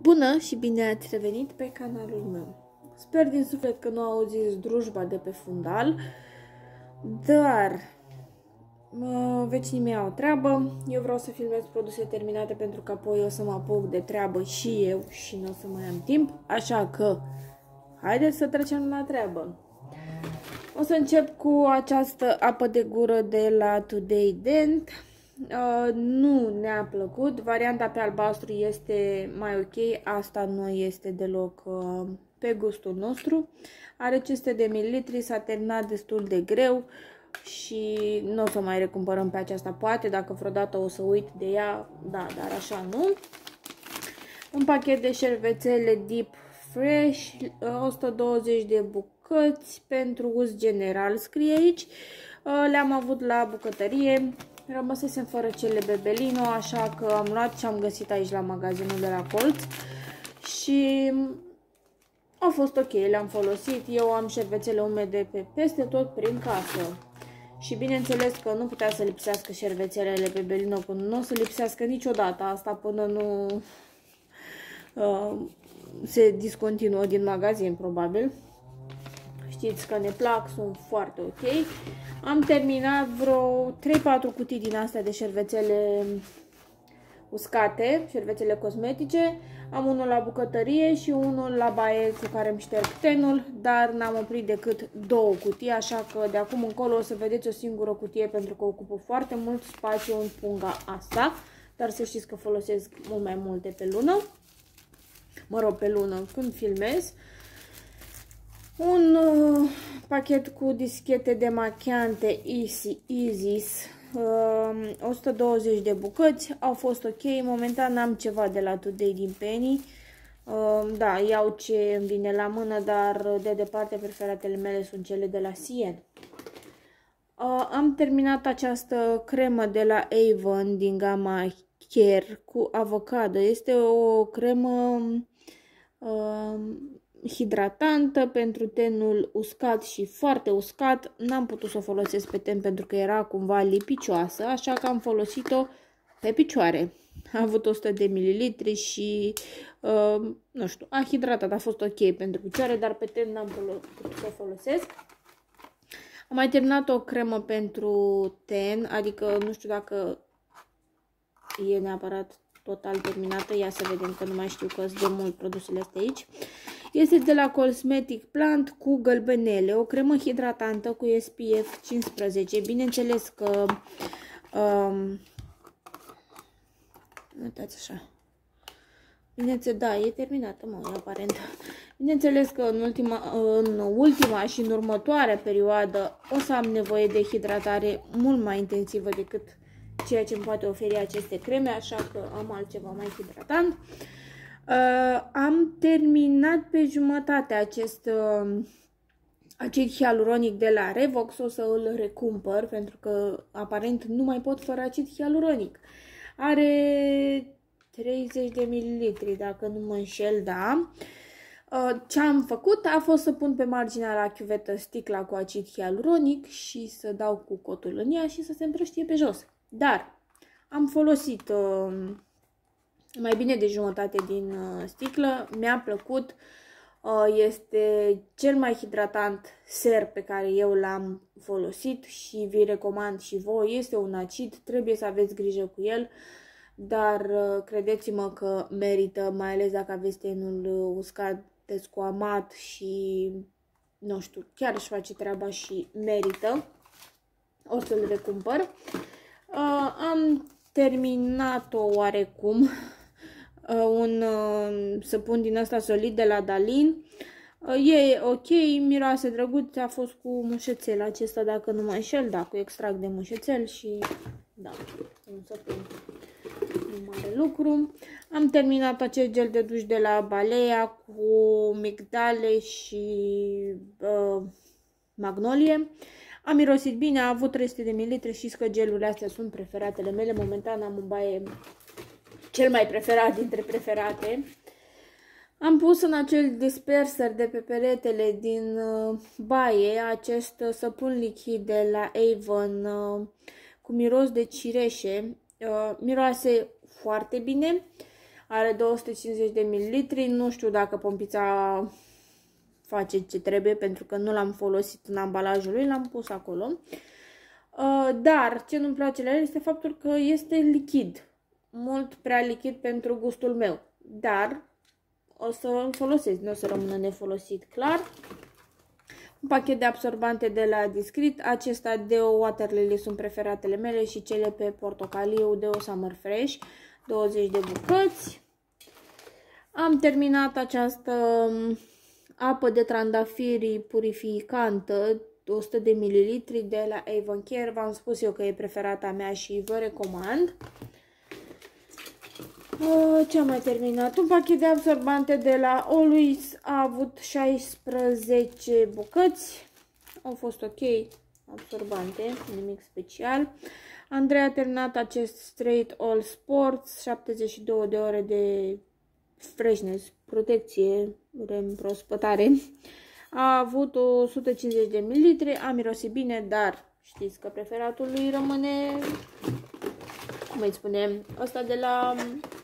Bună și bine ați revenit pe canalul meu. Sper din suflet că nu auziți drujba de pe fundal, dar vecinii mei au treabă. Eu vreau să filmez produse terminate pentru că apoi o să mă apuc de treabă și eu și nu o să mai am timp, așa că haideți să trecem la treabă. O să încep cu această apă de gură de la Today Dent. Nu ne-a plăcut, varianta pe albastru este mai ok, asta nu este deloc pe gustul nostru. Are 500 de ml, s-a terminat destul de greu și nu o să mai recumpărăm pe aceasta, poate dacă vreodată o să uit de ea, da, dar așa nu. Un pachet de șervețele Deep Fresh, 120 de bucăți pentru uz general, scrie aici. Le-am avut la bucătărie. Rămăsesem fără cele Bebelino, așa că am luat ce am găsit aici la magazinul de la colț și a fost ok, le-am folosit. Eu am șervețele umede peste tot prin casă și bineînțeles că nu putea să lipsească șervețelele Bebelino, că nu o să lipsească niciodată asta până nu se discontinuă din magazin, probabil. Știți că ne plac, sunt foarte ok. Am terminat vreo 3-4 cutii din astea de șervețele uscate, șervețele cosmetice. Am unul la bucătărie și unul la baie cu care îmi șterg tenul, dar n-am oprit decât 2 cutii, așa că de acum încolo o să vedeți o singură cutie pentru că ocupă foarte mult spațiu în punga asta, dar să știți că folosesc mult mai multe pe lună. Mă rog, pe lună când filmez. Un pachet cu dischete demachiante Isis, 120 de bucăți, au fost ok. Momentan am ceva de la Today din Penny. Da, iau ce îmi vine la mână, dar de departe preferatele mele sunt cele de la Sien. Am terminat această cremă de la Avon din gama Care cu avocado. Este o cremă hidratantă pentru tenul uscat și foarte uscat. N-am putut să o folosesc pe ten pentru că era cumva lipicioasă, așa că am folosit-o pe picioare. A avut 100 de ml și nu știu, a hidratat, a fost ok pentru picioare, dar pe ten n-am putut să o folosesc. Am mai terminat o cremă pentru ten, adică nu știu dacă e neapărat total terminată, ia să vedem că nu mai știu că sunt de mult produsele astea aici. Este de la Cosmetic Plant cu gălbenele, o cremă hidratantă cu SPF 15. Bineînțeles că uitați așa. Bineînțeles, da, e terminată, mă, aparent. Bineînțeles că în ultima și în următoarea perioadă o să am nevoie de hidratare mult mai intensivă decât ceea ce îmi poate oferi aceste creme, așa că am altceva mai hidratant. Am terminat pe jumătate acest acid hialuronic de la Revox, o să îl recumpăr pentru că aparent nu mai pot fără acid hialuronic. Are 30 de ml, dacă nu mă înșel, da. Ce am făcut a fost să pun pe marginea la chiuvetă sticla cu acid hialuronic și să dau cu cotul în ea și să se împrăștie pe jos. Dar am folosit mai bine de jumătate din sticlă, mi-a plăcut, este cel mai hidratant ser pe care eu l-am folosit și vi recomand și voi. Este un acid, trebuie să aveți grijă cu el, dar credeți-mă că merită, mai ales dacă aveți tenul uscat, descoamat și nu știu, chiar își face treaba și merită. O să-l recumpăr. Am terminat-o oarecum. Un săpun din ăsta solid de la Dalin. E ok, miroase drăguț, a fost cu mușețel acesta, dacă nu mă înșel, da, cu extract de mușețel și da, un săpun, un mare lucru. Am terminat acel gel de duș de la Balea cu migdale și magnolie. Am mirosit bine, a avut 300 de ml, știți că gelurile astea sunt preferatele mele. Momentan am în baie cel mai preferat dintre preferate. Am pus în acel disperser de pe peretele din baie acest săpun lichid de la Avon cu miros de cireșe. Miroase foarte bine. Are 250 de ml. Nu știu dacă pompița face ce trebuie, pentru că nu l-am folosit în ambalajul lui, l-am pus acolo. Dar ce nu-mi place la el este faptul că este lichid. Mult prea lichid pentru gustul meu. Dar o să îl folosesc, nu o să rămână nefolosit, clar. Un pachet de absorbante de la Discreet. Acesta Deo Water Lily sunt preferatele mele și cele pe portocaliu Deo Summer Fresh. 20 de bucăți. Am terminat această apă de trandafiri purificantă, 100 de ml de la Avon Care. V-am spus eu că e preferata mea și vă recomand. Ce am mai terminat? Un pachet de absorbante de la Always. A avut 16 bucăți. Au fost ok. Absorbante, nimic special. Andrei a terminat acest Straight All Sports. 72 de ore de freshness, protecție, reîmprospătare. A avut 150 de ml. A mirosit bine, dar știți că preferatul lui rămâne, cum îi spunem, ăsta de la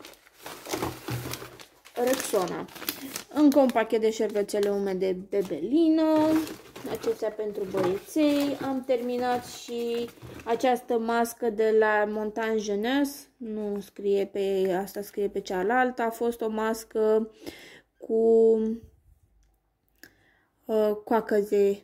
Rexona. Încă un pachet de șervețele umede Bebelino, acestea pentru băieței. Am terminat și această mască de la Montagne Jeunesse, nu scrie pe asta, scrie pe cealaltă. A fost o mască cu coacăze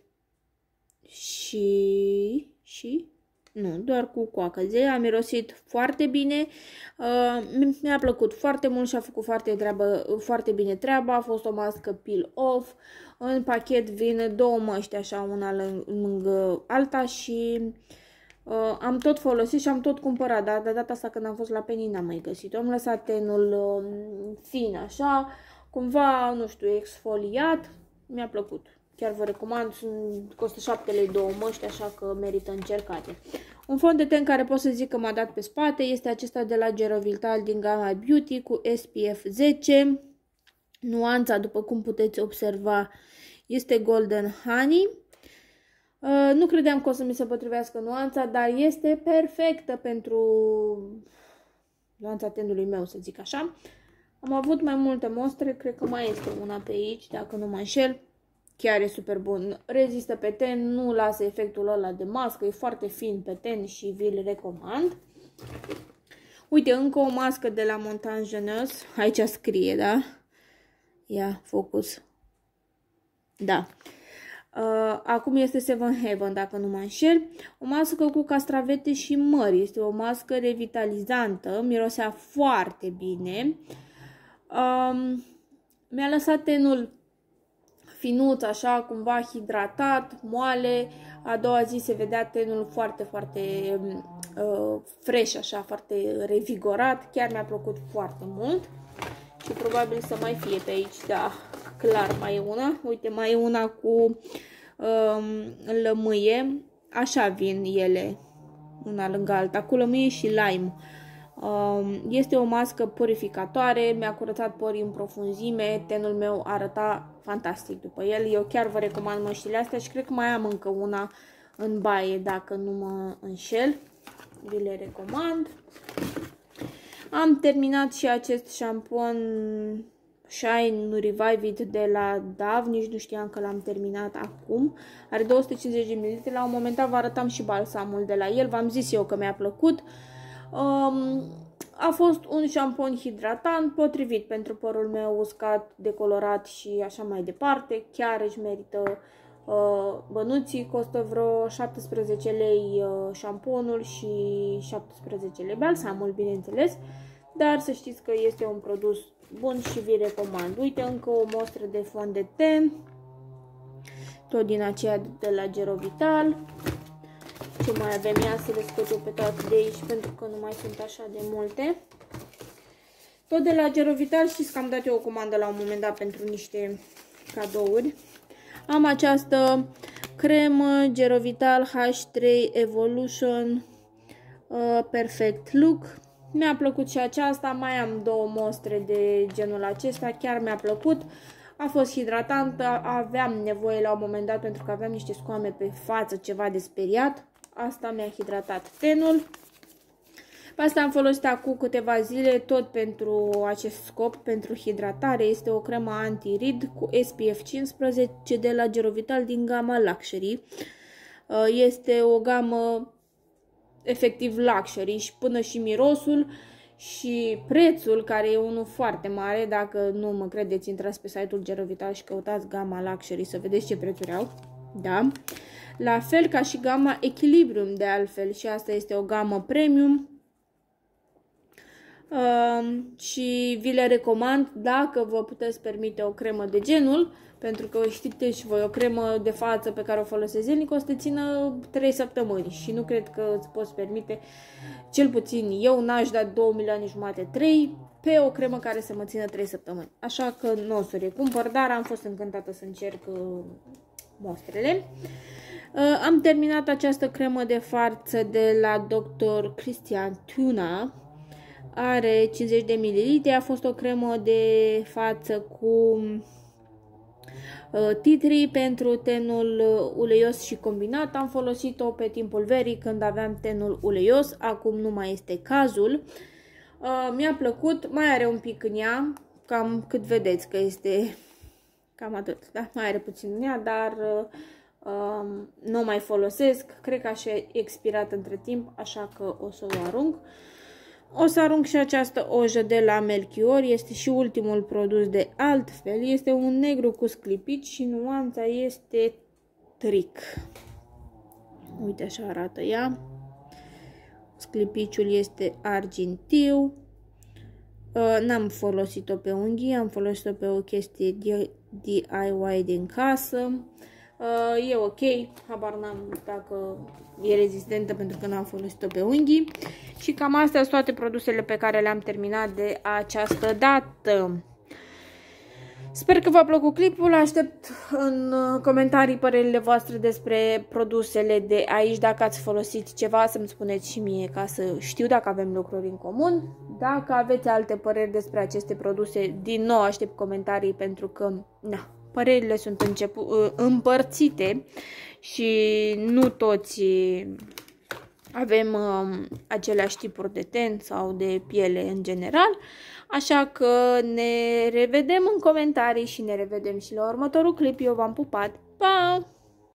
și nu, doar cu coacăze. A mirosit foarte bine, mi-a plăcut foarte mult și a făcut foarte bine treaba. A fost o mască peel off. În pachet vin două măști, așa, una lângă alta și am tot folosit și am tot cumpărat, dar de data asta când am fost la Penny n-am mai găsit. Am lăsat tenul fin, așa, cumva, nu știu, exfoliat. Mi-a plăcut. Chiar vă recomand, costă 7 lei două măști, așa că merită încercate. Un fond de ten care pot să zic că m-a dat pe spate este acesta de la Gerovital din gama Beauty cu SPF 10. Nuanța, după cum puteți observa, este Golden Honey. Nu credeam că o să mi se potrivească nuanța, dar este perfectă pentru nuanța tenului meu, să zic așa. Am avut mai multe mostre, cred că mai este una pe aici, dacă nu mă înșel. Chiar e super bun. Rezistă pe ten, nu lasă efectul ăla de mască, e foarte fin pe ten și vi-l recomand. Uite, încă o mască de la Montagne Jeunesse. Aici scrie, da? Ia, focus. Da. Acum este Seven Heaven, dacă nu mă înșel. O mască cu castravete și măr. Este o mască revitalizantă. Mirosea foarte bine. Mi-a lăsat tenul finuț, așa, cumva hidratat, moale. A doua zi se vedea tenul foarte, foarte fresh, așa, foarte revigorat. Chiar mi-a plăcut foarte mult. Și probabil să mai fie pe aici, da, clar mai e una. Uite, mai e una cu lămâie. Așa vin ele, una lângă alta, cu lămâie și lime. Este o mască purificatoare, mi-a curățat porii în profunzime, tenul meu arăta fantastic după el. Eu chiar vă recomand măștile astea și cred că mai am încă una în baie, dacă nu mă înșel. Vi le recomand. Am terminat și acest șampon Shine Revive It de la Dove, nici nu știam că l-am terminat acum. Are 250 de ml, la un moment dat vă arătam și balsamul de la el, v-am zis eu că mi-a plăcut. A fost un șampon hidratant potrivit pentru părul meu uscat, decolorat și așa mai departe. Chiar își merită bănuții. Costă vreo 17 lei șamponul și 17 lei balsamul, bineînțeles. Dar să știți că este un produs bun și vi recomand. Uite, încă o mostră de fond de ten, tot din aceea de la Gerovital. Ce mai avem? Ia să le scot eu pe toate de aici, pentru că nu mai sunt așa de multe. Tot de la Gerovital, știți că am dat eu o comandă la un moment dat pentru niște cadouri. Am această cremă Gerovital H3 Evolution Perfect Look. Mi-a plăcut și aceasta, mai am două mostre de genul acesta, chiar mi-a plăcut. A fost hidratantă, aveam nevoie la un moment dat pentru că aveam niște scoame pe față, ceva de speriat. Asta mi-a hidratat tenul. Pe asta am folosit acum câteva zile, tot pentru acest scop, pentru hidratare. Este o cremă anti-rid cu SPF 15 de la Gerovital din gama Luxury. Este o gamă efectiv luxury și până și mirosul și prețul, care e unul foarte mare. Dacă nu mă credeți, intrați pe site-ul Gerovital și căutați gama luxury să vedeți ce prețuri au. Da? La fel ca și gama Echilibrium, de altfel, și asta este o gamă premium. Și vi le recomand dacă vă puteți permite o cremă de genul, pentru că știți și voi, o cremă de față pe care o folosesc zilnic o să te țină 3 săptămâni și nu cred că îți poți permite, cel puțin eu n-aș da 2 milioane jumate, 3 pe o cremă care să mă țină 3 săptămâni. Așa că nu o să o recumpăr, dar am fost încântată să încerc mostrele. Am terminat această cremă de față de la Dr. Christian Tuna. Are 50 de ml. A fost o cremă de față cu titri pentru tenul uleios și combinat. Am folosit-o pe timpul verii când aveam tenul uleios. Acum nu mai este cazul. Mi-a plăcut. Mai are un pic în ea. Cam cât vedeți că este cam atât. Da? Mai are puțin în ea, dar nu o mai folosesc. Cred că așa e expirat între timp, așa că o să o arunc. O să arunc și această ojă de la Melchior, este și ultimul produs de altfel, este un negru cu sclipici și nuanța este tric. Uite, așa arată ea. Sclipiciul este argintiu. N-am folosit-o pe unghii, am folosit-o pe o chestie DIY din casă. E ok, habar n-am dacă e rezistentă pentru că n-am folosit-o pe unghii. Și cam astea sunt toate produsele pe care le-am terminat de această dată. Sper că v-a plăcut clipul, aștept în comentarii părerile voastre despre produsele de aici, dacă ați folosit ceva, să-mi spuneți și mie ca să știu dacă avem lucruri în comun. Dacă aveți alte păreri despre aceste produse, din nou aștept comentarii pentru că, na, părerile sunt împărțite și nu toți avem aceleași tipuri de ten sau de piele în general. Așa că ne revedem în comentarii și ne revedem și la următorul clip. Eu v-am pupat. Pa!